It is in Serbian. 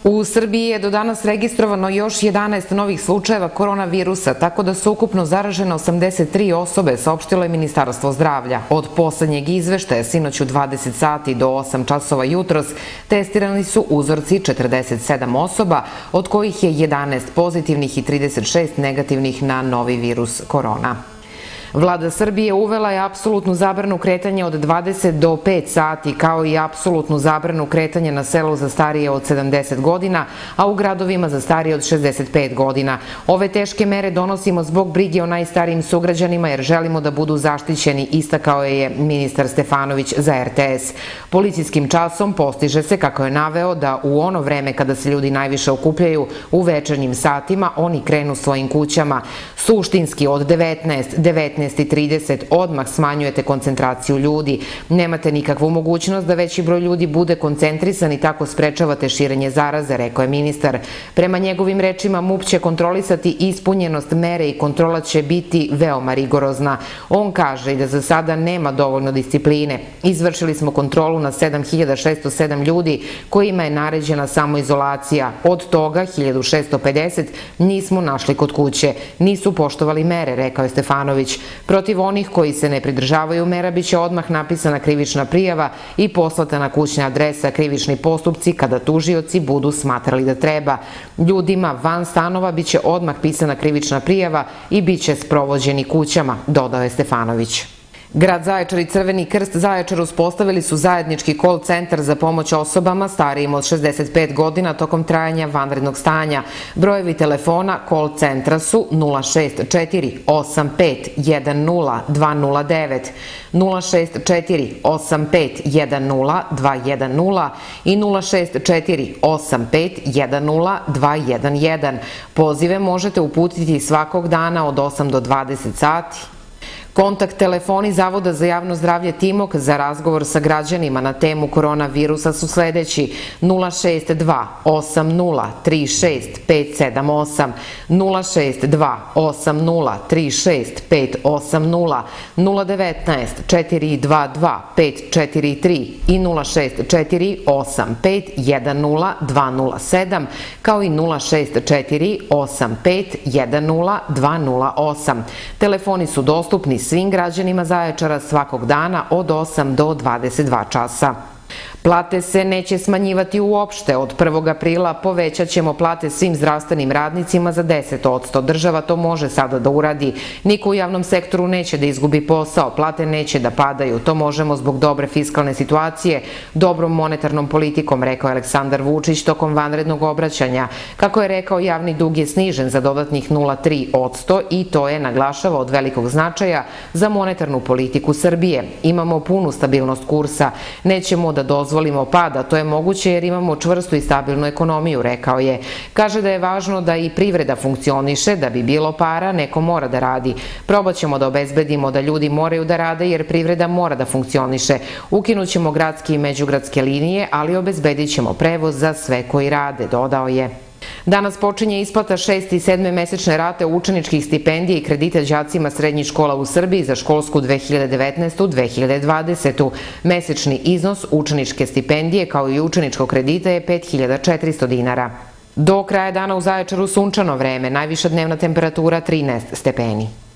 U Srbiji je do danas registrovano još 11 novih slučajeva koronavirusa, tako da su ukupno zaražene 83 osobe, saopštilo je Ministarstvo zdravlja. Od poslednjeg izveštaja sinoć u 20 sati do 8 časova jutros testirani su uzorci 47 osoba, od kojih je 11 pozitivnih i 36 negativnih na novi virus korona. Vlada Srbije uvela je apsolutnu zabranu kretanja od 20 do 5 sati, kao i apsolutnu zabranu kretanja na selu za starije od 70 godina, a u gradovima za starije od 65 godina. Ove teške mere donosimo zbog brige o najstarijim sugrađanima jer želimo da budu zaštićeni, istakao je ministar Stefanović za RTS. Policijskim časom postiže se, kako je naveo, da u ono vreme kada se ljudi najviše okupljaju u večernjim satima, oni krenu svojim kućama. Suštinski od 19:30 odmah smanjujete koncentraciju ljudi. Nemate nikakvu mogućnost da veći broj ljudi bude koncentrisan i tako sprečavate širenje zaraze, rekao je ministar. Prema njegovim rečima, MUP će kontrolisati ispunjenost mere i kontrola će biti veoma rigorozna. On kaže i da za sada nema dovoljno discipline. Izvršili smo kontrolu na 7607 ljudi kojima je naređena samoizolacija. Od toga 1650 nismo našli kod kuće. Nisu poštovali mere, rekao je Stefanović. Protiv onih koji se ne pridržavaju mera biće odmah napisana krivična prijava i poslata na kućna adresa. Krivični postupci kada tužioci budu smatrali da treba. Ljudima van stanova biće odmah pisana krivična prijava i biće sprovođeni kućama, dodao je Stefanović. Grad Zaječar i Crveni krst Zaječar uspostavili su zajednički call centar za pomoć osobama starijim od 65 godina tokom trajanja vanrednog stanja. Brojevi telefona call centra su 064 85 10 209, 064 85 10 210 i 064 85 10 211. Pozive možete uputiti svakog dana od 8 do 20 sati. Kontakt telefoni Zavoda za javno zdravlje Timok za razgovor sa građanima na temu koronavirusa su sledeći: 062 80 36 578, 062 80 36 580, 019 422 543 i 064 85 10 207, kao i 064 85 10 208. Telefoni su dostupni svim građanima Zaječara svakog dana od 8 do 22 časa. Plate se neće smanjivati uopšte. Od 1. aprila povećat ćemo plate svim zdravstvenim radnicima za 10%. Država to može sada da uradi. Niko u javnom sektoru neće da izgubi posao. Plate neće da padaju. To možemo zbog dobre fiskalne situacije, dobrom monetarnom politikom, rekao je Aleksandar Vučić tokom vanrednog obraćanja. Kako je rekao, javni dug je snižen za dodatnih 0,3% i to je, naglašava, od velikog značaja za monetarnu politiku Srbije. Imamo punu stabilnost kursa. Nećemo da dozvolimo pada, to je moguće jer imamo čvrstu i stabilnu ekonomiju, rekao je. Kaže da je važno da i privreda funkcioniše, da bi bilo para, neko mora da radi. Probaćemo da obezbedimo da ljudi moraju da rade jer privreda mora da funkcioniše. Ukinućemo gradske i međugradske linije, ali obezbedit ćemo prevoz za sve koji rade, dodao je. Danas počinje isplata 6. i 7. mesečne rate učeničkih stipendija i kredita đacima srednjih škola u Srbiji za školsku 2019-2020. Mesečni iznos učeničke stipendije kao i učeničkog kredita je 5400 dinara. Do kraja dana u Zaječaru sunčano vreme, najviša dnevna temperatura 13 stepeni.